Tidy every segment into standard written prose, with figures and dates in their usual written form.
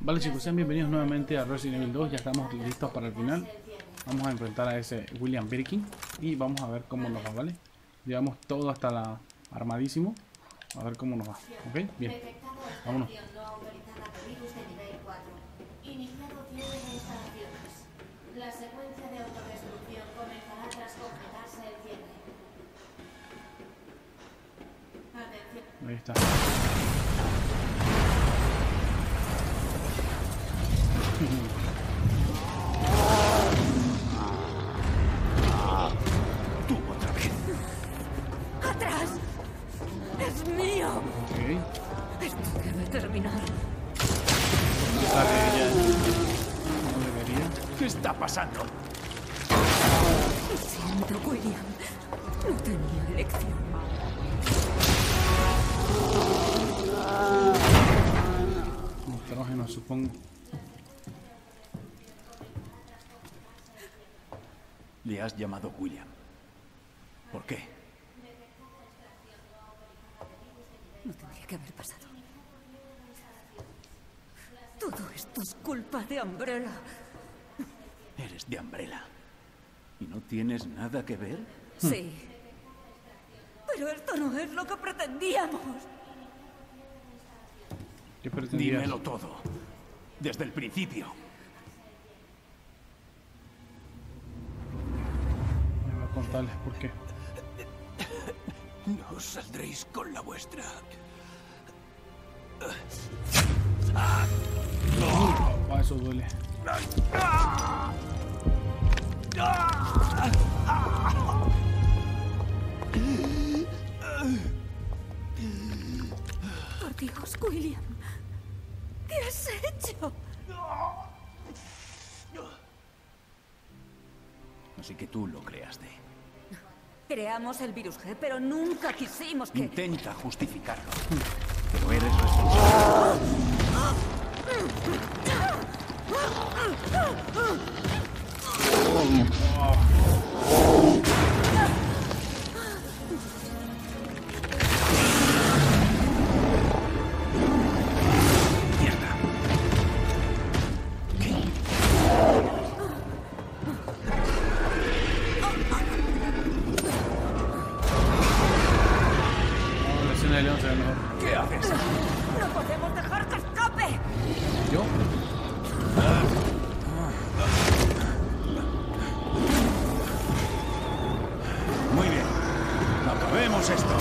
Vale chicos, sean bienvenidos nuevamente a Resident Evil 2. Ya estamos listos para el final. Vamos a enfrentar a ese William Birkin y vamos a ver cómo nos va, ¿vale? Llevamos todo hasta la armadísimo. A ver cómo nos va. ¿Ok? Bien. Vámonos. La secuencia de autodestrucción comenzará tras completarse el cierre. Atención. Ahí está. Tú otra vez. ¡Atrás! ¡Es mío! Ok. Esto debe terminar. Sale ella. No debería. ¿Qué está pasando? Lo siento, William. No tenía elección. Nitrógeno, supongo. Le has llamado William. ¿Por qué? No tendría que haber pasado. Todo esto es culpa de Umbrella. Eres de Umbrella. ¿Y no tienes nada que ver? Sí. Pero esto no es lo que pretendíamos. ¿Qué pretendías? Dímelo todo. Desde el principio. Voy a contarles por qué. No os saldréis con la vuestra. Papá, eso duele. Por Dios, William. ¿Qué has hecho? Así que tú lo creaste. Creamos el virus G, pero nunca quisimos que... Intenta justificarlo. Pero eres responsable. Mierda. No, la escena de León se ve mejor. ¿Qué haces? ¡No podemos dejar que escape! ¿Yo? Muy bien. Acabemos esto.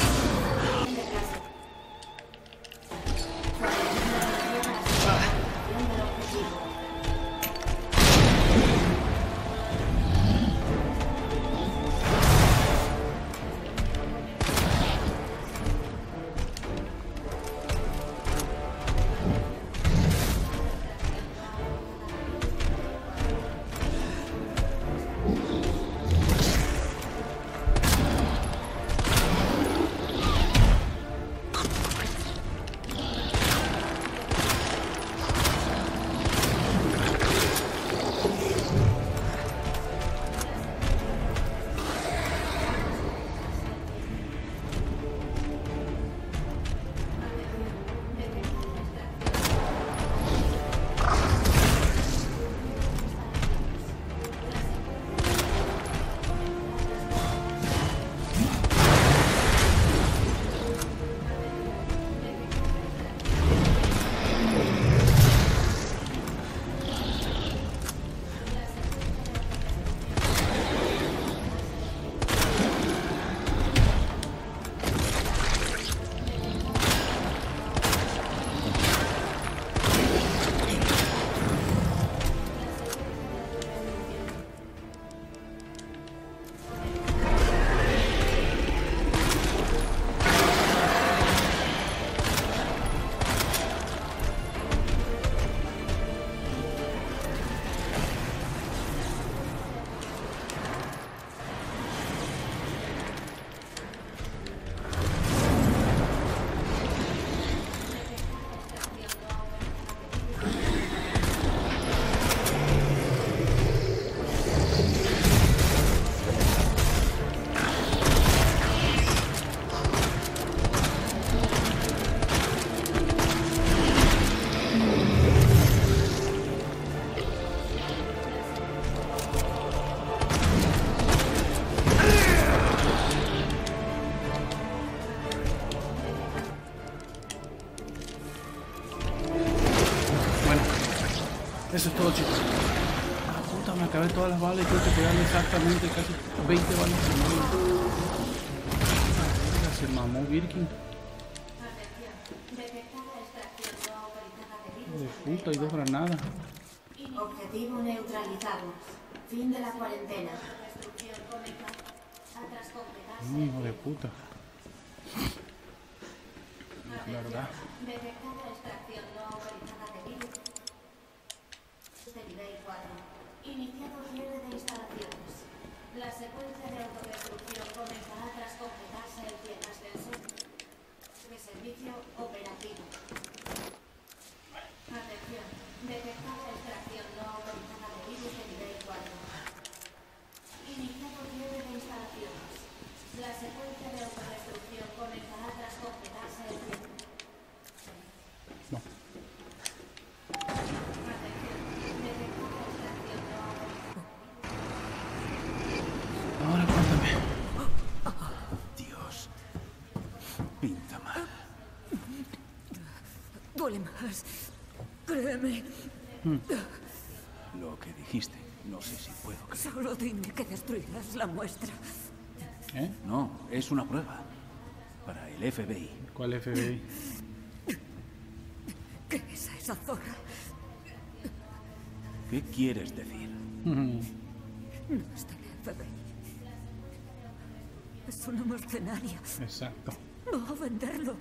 Eso es todo, chicos. Ah, puta, me acabé todas las balas y tuve que pegarle exactamente casi 20 balas. Se mamó Birkin. De puta, y 2 granadas. Objetivo neutralizado. Fin de la cuarentena. Hijo de puta. La verdad. Detectada extracción no autorizada de virus de nivel 4. Iniciado cierre de instalaciones. La secuencia de autodestrucción comenzará tras completarse el cierre ascensor de servicio operativo. Atención. Detectada extracción no autorizada de virus de nivel 4. Iniciado cierre de instalaciones. La secuencia de autodestrucción comenzará tras completarse el cierre. No. Ahora cuéntame. Dios. Pinta mal. Duele más. Créeme. Lo que dijiste, no sé si puedo creer. Solo dime que destruirás la muestra. ¿Eh? No, es una prueba. Para el FBI. ¿Cuál FBI? ¿Qué es esa zorra? ¿Qué quieres decir? No es del FBI. Es una mercenaria. Exacto. Va a venderlo.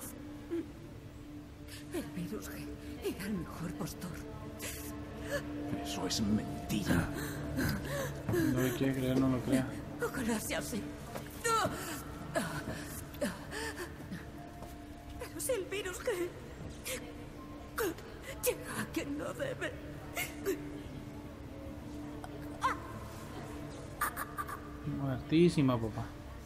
El virus G era el mejor postor. Eso es mentira. No le quieres creer, no lo creas. Ojalá sea así. Pero si el virus G llega a quien no debe. Muertísima, papá.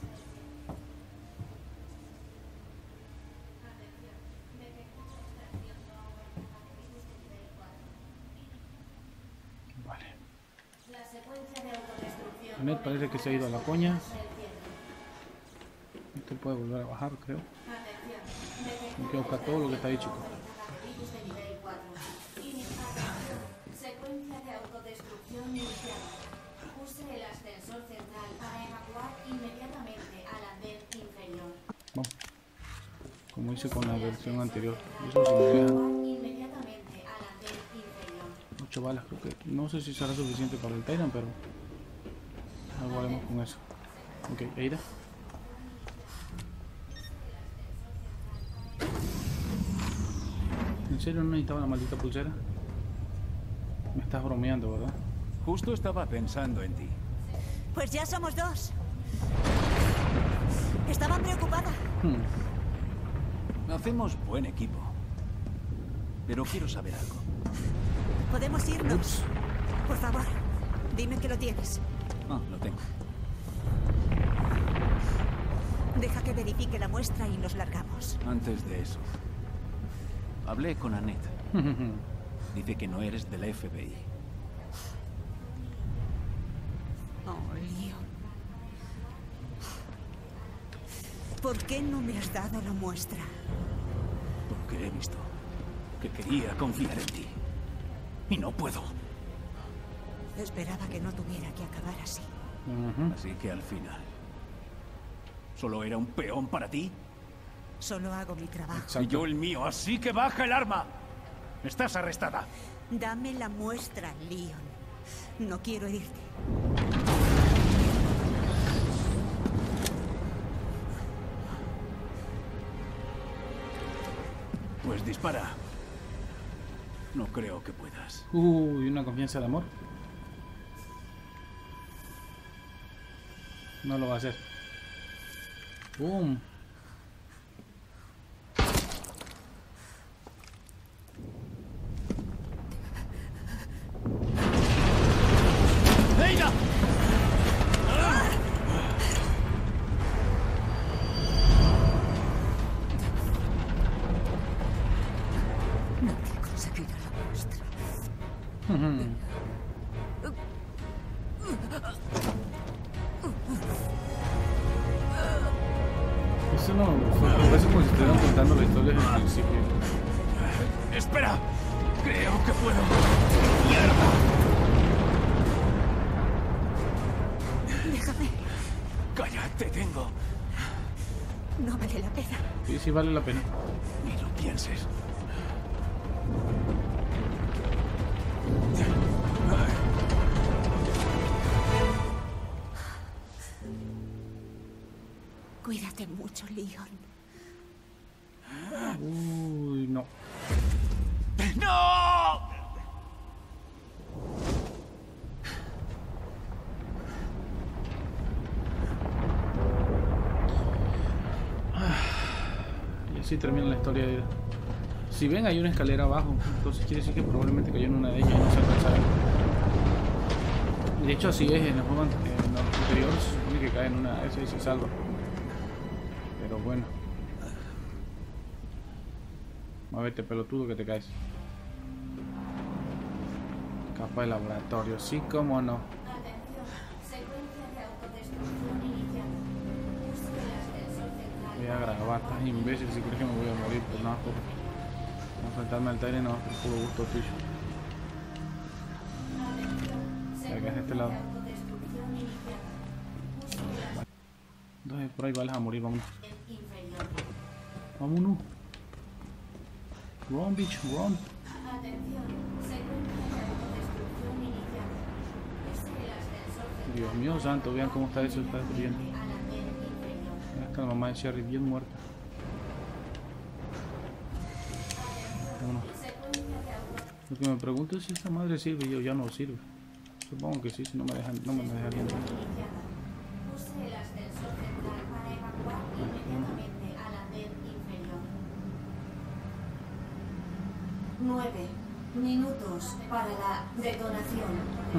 Vale. La secuencia de autodestrucción. Anet parece que se ha ido a la coña. Este puede volver a bajar, creo. Hay que buscar todo lo que está ahí, chicos. Virus de nivel 4. Secuencia de autodestrucción iniciada. Use el ascensor central para evacuar inmediatamente al andén inferior. Vamos. Como hice con la versión anterior. Eso sí me deja Inmediatamente al andén inferior. 8 balas, creo que. No sé si será suficiente para el Titan, pero algo haremos con eso. Ok, Eira. ¿En serio no necesitaba la maldita pulsera? Me estás bromeando, ¿verdad? Justo estaba pensando en ti. Pues ya somos 2. Estaba preocupada. Hacemos buen equipo. Pero quiero saber algo. Podemos irnos. Por favor, dime que lo tienes. Ah, lo tengo. Deja que verifique la muestra y nos largamos. Antes de eso, hablé con Annette. Dice que no eres del FBI. Oh, Leon. ¿Por qué no me has dado la muestra? Porque he visto que quería confiar en ti. Y no puedo. Esperaba que no tuviera que acabar así. Así que al final, ¿solo era un peón para ti? Solo hago mi trabajo. Exacto. Y yo el mío, así que baja el arma. Estás arrestada. Dame la muestra, Leon. No quiero herirte. Pues dispara. No creo que puedas. Uy, una confianza de amor. No lo va a hacer. ¡Bum! ¡Eira! Nadie conseguirá la muestra. Eso no fue, parece como si estuvieran contando la historia desde el principio. ¡Espera! Creo que puedo. ¡Mierda! Déjame. Calla, te tengo. No vale la pena. Sí, sí vale la pena. Ni lo pienses. Cuídate mucho, Leon. Uy, no. ¡No! Y así termina la historia de... Si ven, hay una escalera abajo. Entonces quiere decir que probablemente cayó en una de ellas y no se alcanzaron. De hecho, así es en el juego anterior. Se supone que cae en una de esas y se salva. Pero bueno. Muévete, pelotudo, que te caes. Capa de laboratorio, sí, cómo no. Atención, secuencia de autodestrucción iniciada. Use el ascensor central. Voy a grabar, estás imbécil si crees que me voy a morir por nada, por enfrentarme al Tyrant, no, por puro gusto tuyo. Ya que es de este lado. Autodestrucción iniciada. Use el Entonces por ahí vales a morir, vámonos. ascensor inferior. Vámonos. Run, bitch, run. Atención, secuencia de autodestrucción iniciada. Use el ascensor central. Dios mío santo, vean cómo está eso, está destruyendo. Al andén inferior. Mira, está la mamá de Sherry bien muerta. Vámonos. Secuencia de autodestrucción. Lo que me pregunto es si esta madre sirve y yo ya no sirve. Supongo que sí, si no me dejan, no me dejarían. Iniciada. Use el ascensor central para evacuar inmediatamente al andén inferior. 9 minutos para la detonación.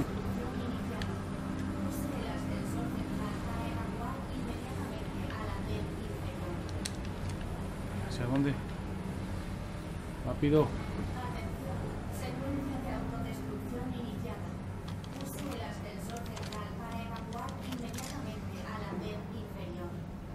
Use el ascensor central para evacuar inmediatamente al andén inferior. ¿Hacia dónde? Rápido. Atención, secuencia de autodestrucción iniciada. Use el ascensor central para evacuar inmediatamente al andén inferior.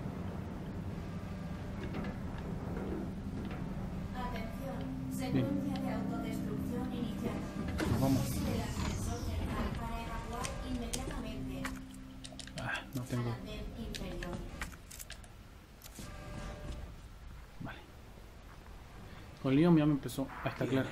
Atención, secuencia de autodestrucción iniciada. Nos vamos. Use el ascensor central para evacuar inmediatamente Ah, no tengo. al andén inferior. Vale. Con Leon ya me empezó a estar claro.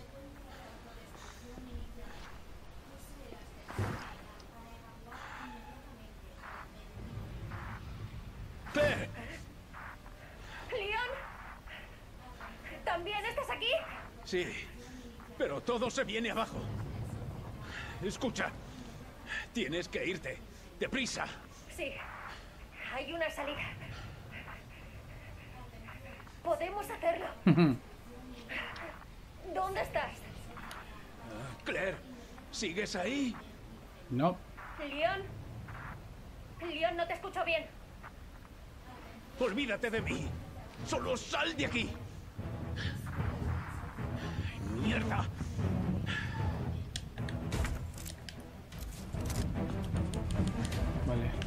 ¡Claire! ¡Leon! ¿También estás aquí? Sí, pero todo se viene abajo. Escucha, tienes que irte. ¡Deprisa! Sí. Hay una salida. Podemos hacerlo. ¿Dónde estás? Claire, ¿sigues ahí? No. ¿Leon? Leon, no te escucho bien. Olvídate de mí. Solo sal de aquí. ¡Mierda! Vale.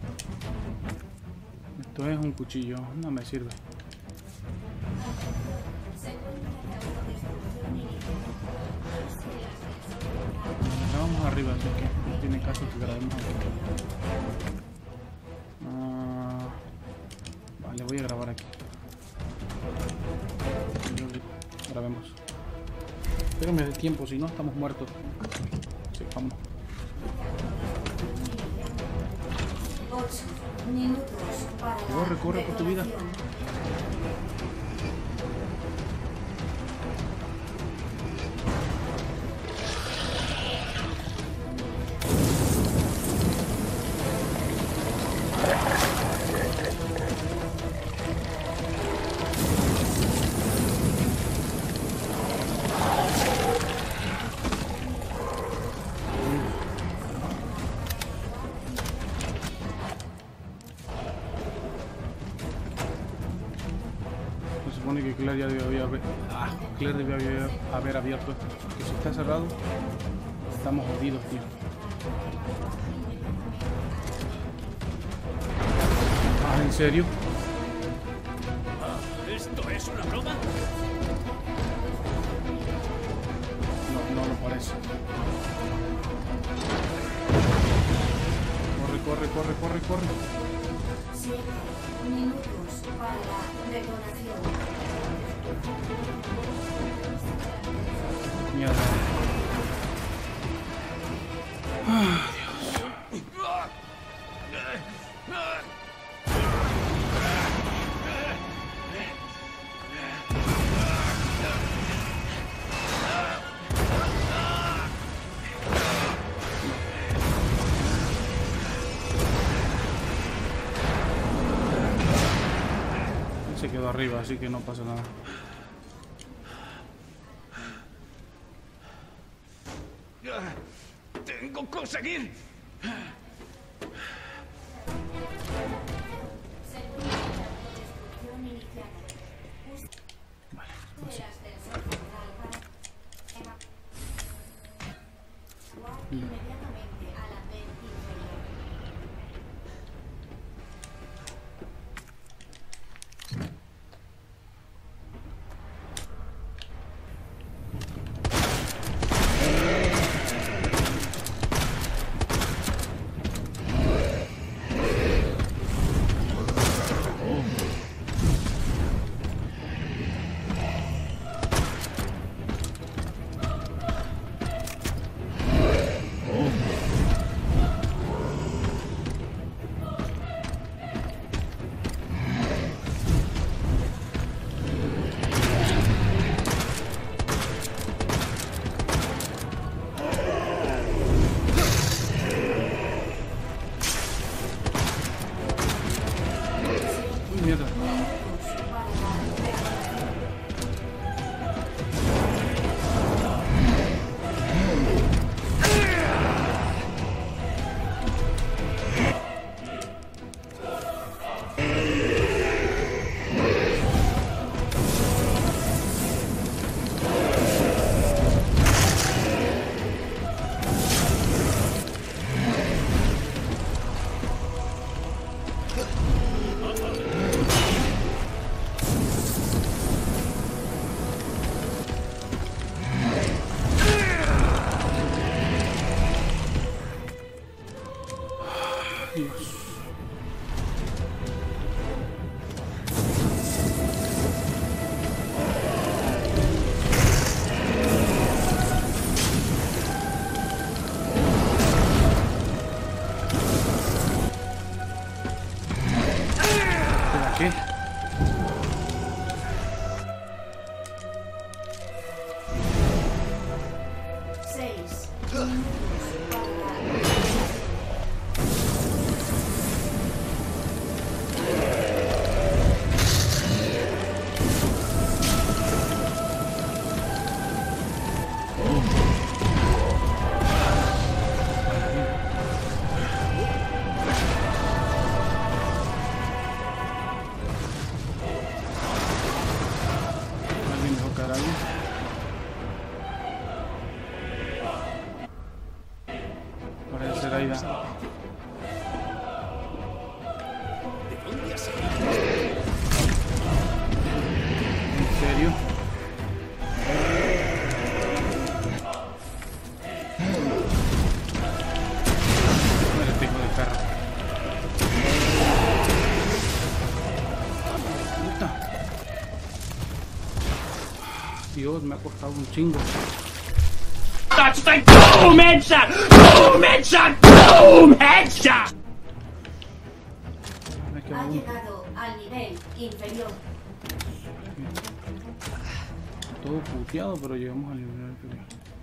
Esto es un cuchillo, no me sirve. Ya vamos arriba, así que no tiene caso que grabemos aquí. Vale, voy a grabar aquí. Grabemos. Espérame de tiempo, si no estamos muertos. Sí, vamos. 8 minutos para la Corre, corre por tu vida. detonación. Se supone que Claire ya debió haber... Claire debió haber abierto esto. Que si está cerrado, estamos jodidos, tío. Ah, ¿en serio? ¿Esto es una broma? parece. Corre, corre, corre, corre, corre. 7 minutos para la detonación. Mierda. Ah, se quedó arriba, así que no pasa nada. ¡Tengo que conseguir! Destrucción iniciada. Vale, El ascensor central para evacuar inmediatamente al andén inferior. mierda. Dios. ¿Espera qué? Seis minutos para ¿Alguien dejó caer algo? Parece ser Aida. ¿De dónde has salido? ¿En serio? Muérete, hijo de perro. Puta. Dios, me ha costado un chingo. That's the boom headshot! Boom headshot! Boom headshot! Me quedo ha un- llegado al nivel inferior. todo puteado, pero llegamos al nivel inferior.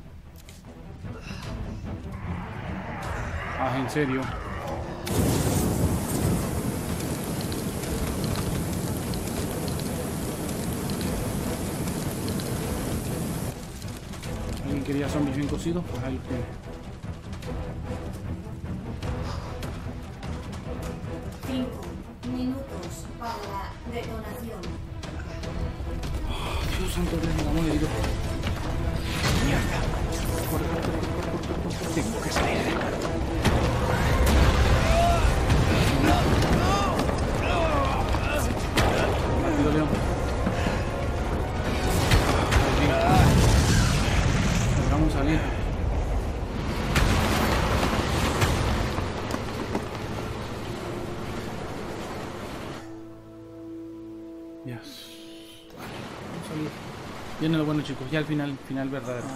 Ah, en serio. ¿Alguien quería zombies bien cocidos? Pues ahí tiene. Minutos para la detonación. Dios santo, Dios, me vamos a ir. ¡Mierda! Corre, corre, corre, corre, corre, corre, corre. Tengo que salir. Rápido, León. Vamos a salir. Ya. Vamos a salir. Viene lo bueno, chicos. Ya el final verdadero.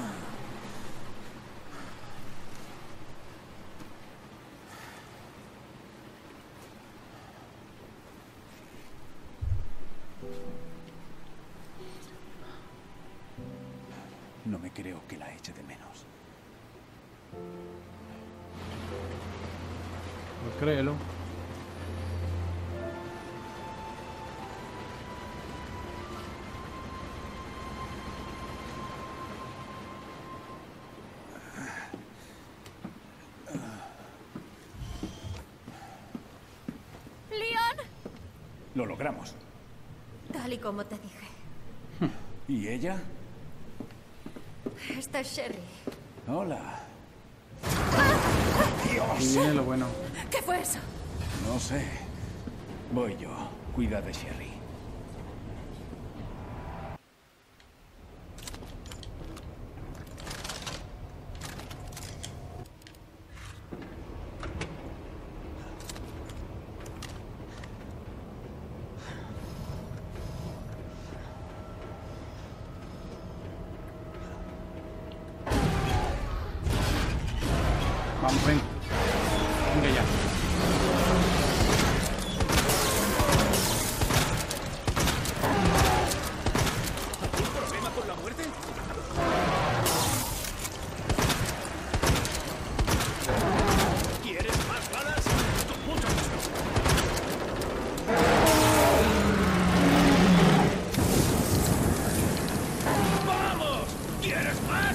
No me creo que la eche de menos. Pues créelo. ¡Leon! Lo logramos. Tal y como te dije. ¿Y ella? Esta es Sherry. Hola. Y viene lo bueno. ¿Qué fue eso? No sé. Voy yo. Cuida de Sherry. Vamos, ven. Venga ya. ¿Problema con la muerte? ¿Quieres más balas? Con mucho gusto. ¡Vamos! ¿Quieres más?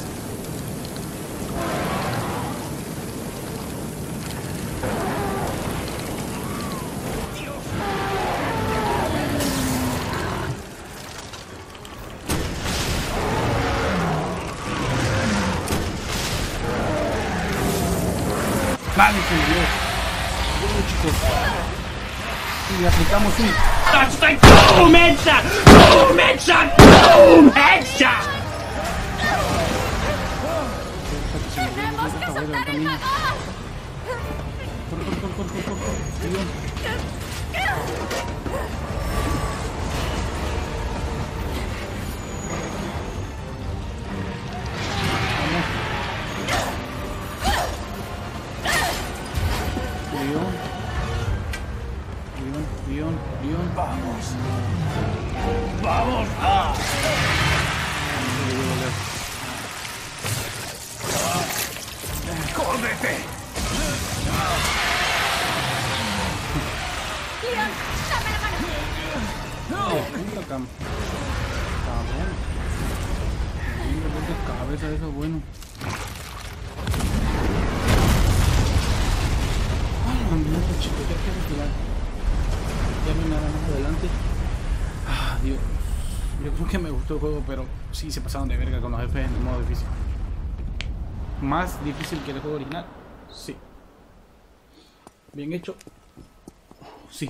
Vale, señor. Bueno, chicos. Y aplicamos un... Touchdown! Boom! Headshot! Boom! Headshot! Boom! Headshot! ¡Tenemos que soltar el vagón! Corre. Leon. Leon. ¡Vamos! ¡Vamos! ¡Ah! ¡Córrete! ¡Leon! ¡Dame la mano! Puta cabrón. Bien, de cabeza, eso es bueno. Ay, no, chicos, ya quiero retirar. Ya no hay nada más adelante. Ah, Dios. Yo creo que me gustó el juego, pero sí se pasaron de verga con los jefes en modo difícil. Más difícil que el juego original. Sí. Bien hecho. Sí.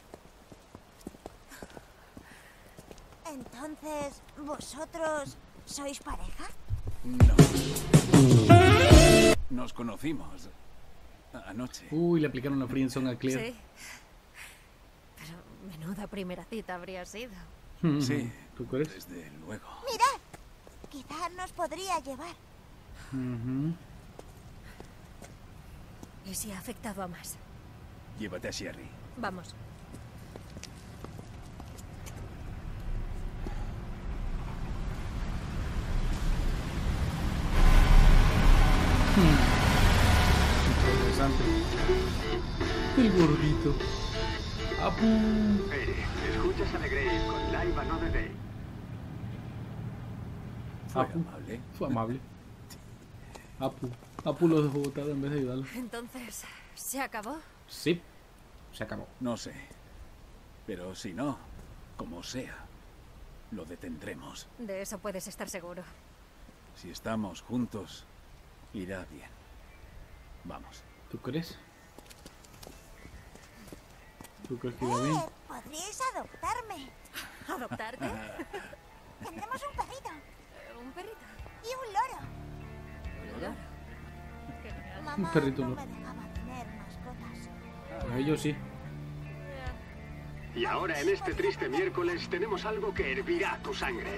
Entonces, ¿vosotros sois pareja? No. Nos conocimos anoche. Uy, le aplicaron una friendzone a Claire. Sí. Pero menuda primera cita habría sido. Sí, ¿Tú crees? desde luego. Mirad, quizás nos podría llevar. ¿Y si ha afectado a más? Llévate a Sherry. Vamos. Interesante. El gordito. Apu. Escuchas a The Grave con Live Another Day. Fue Apu. amable. Fue amable. Apu lo dejó botado en vez de ayudarlo. Entonces, ¿se acabó? Sí. Se acabó. No sé. Pero si no, como sea, lo detendremos. De eso puedes estar seguro. Si estamos juntos, irá bien. Vamos. ¿Tú crees? ¿Tú crees que irá bien? Podríais adoptarme. ¿Adoptarte? Tendremos un perrito ¿Un perrito? y un loro. Un loro. Mamá perrito no loro. me dejaba tener mascotas. A ellos sí. Y ahora en este triste miércoles tenemos algo que hervirá tu sangre.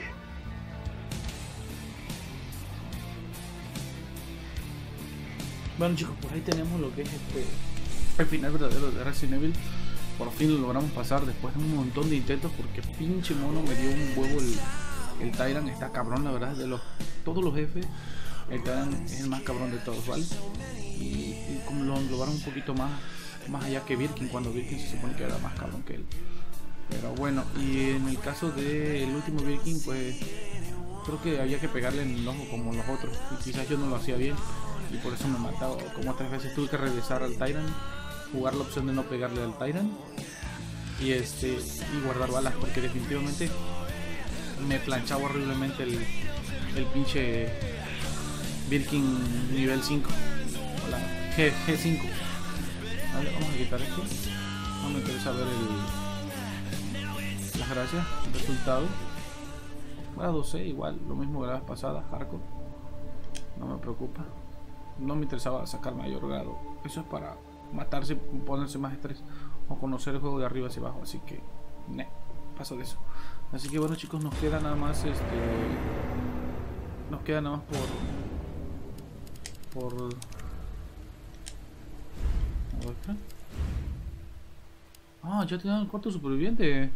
Bueno chicos, por ahí tenemos lo que es el final verdadero de Resident Evil. Por fin lo logramos pasar después de un montón de intentos, porque pinche mono me dio un huevo el Tyrant. Está cabrón, la verdad, de todos los jefes. El Tyrant es el más cabrón de todos, ¿vale? Y como lo englobaron un poquito más allá que Birkin, cuando Birkin se supone que era más cabrón que él. Pero bueno, y en el caso del último Birkin, pues creo que había que pegarle en el ojo como los otros, y quizás yo no lo hacía bien y por eso me mataba como 3 veces. Tuve que regresar al Tyrant, jugar la opción de no pegarle al Tyrant y guardar balas, porque definitivamente me planchaba horriblemente el pinche Birkin nivel 5 o la G5. Vale, vamos a quitar esto. No me interesa ver las gracias, el resultado. Grado C, igual, lo mismo que la vez pasada, hardcore. No me preocupa. No me interesaba sacar mayor grado. Eso es para matarse, ponerse más estrés o conocer el juego de arriba hacia abajo. Así que, paso de eso. Así que bueno chicos, nos queda nada más por ya te dan el cuarto superviviente.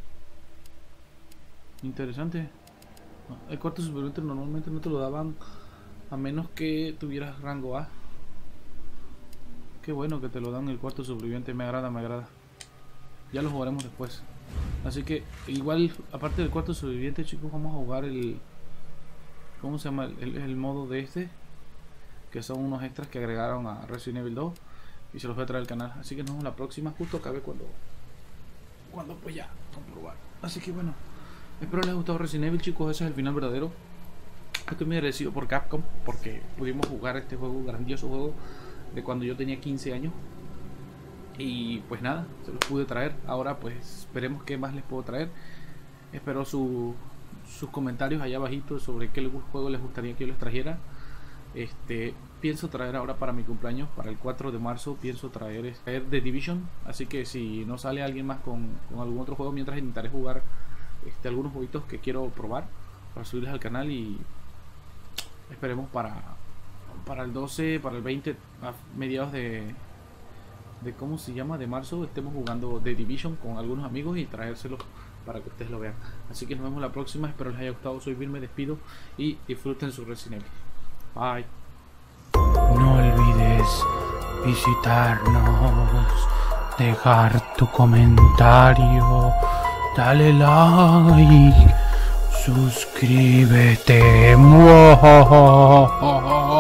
Interesante. El cuarto superviviente normalmente no te lo daban a menos que tuvieras rango A. Qué bueno que te lo dan el cuarto superviviente. Me agrada, me agrada. Ya lo jugaremos después. Así que igual, aparte del cuarto superviviente chicos, vamos a jugar ¿cómo se llama? El modo de que son unos extras que agregaron a Resident Evil 2 y se los voy a traer al canal. Así que nos vemos la próxima. Justo acabé cuando pues ya comprobar. Así que bueno, espero les haya gustado Resident Evil chicos. Ese es el final verdadero. Estoy muy agradecido por Capcom porque pudimos jugar este juego, grandioso juego de cuando yo tenía 15 años. Y pues nada, se los pude traer. Ahora pues veremos qué más les puedo traer. Espero sus comentarios allá abajito sobre qué juego les gustaría que yo les trajera. Pienso traer ahora para mi cumpleaños, para el 4 de marzo, pienso traer The Division. Así que si no sale alguien más con algún otro juego, mientras intentaré jugar algunos jueguitos que quiero probar para subirles al canal. Y esperemos para el 12, para el 20, a mediados de ¿cómo se llama? De marzo, estemos jugando The Division con algunos amigos y traérselos para que ustedes lo vean. Así que nos vemos la próxima, espero les haya gustado. Soy Bill, me despido y disfruten su Resident Evil. Bye. No olvides visitarnos, dejar tu comentario, dale like, suscríbete.